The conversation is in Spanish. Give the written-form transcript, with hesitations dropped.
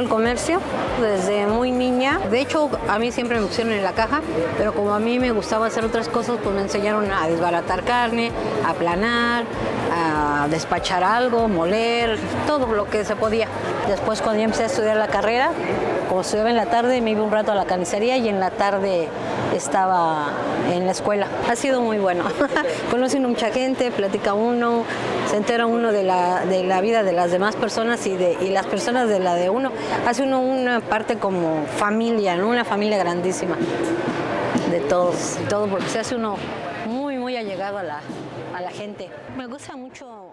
el comercio desde muy niña. De hecho, a mí siempre me pusieron en la caja, pero como a mí me gustaba hacer otras cosas, pues me enseñaron a desbaratar carne, a aplanar, a despachar algo, moler, todo lo que se podía. Después, cuando yo empecé a estudiar la carrera, como estudiaba en la tarde, me iba un rato a la carnicería y en la tarde estaba en la escuela. Ha sido muy bueno. Conoce uno mucha gente, platica uno, se entera uno de la vida de las demás personas y las personas de la de uno. Hace uno una parte como familia, ¿no? Una familia grandísima de todos, todo porque se hace uno muy allegado a la gente. Me gusta mucho